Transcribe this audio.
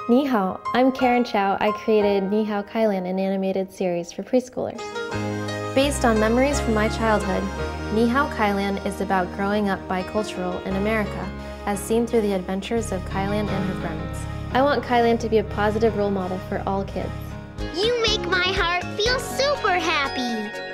Ni Hao, I'm Karen Chau. I created Ni Hao Kai-lan, an animated series for preschoolers. Based on memories from my childhood, Ni Hao Kai-lan is about growing up bicultural in America, as seen through the adventures of Kai-lan and her friends. I want Kai-lan to be a positive role model for all kids. You make my heart feel super happy!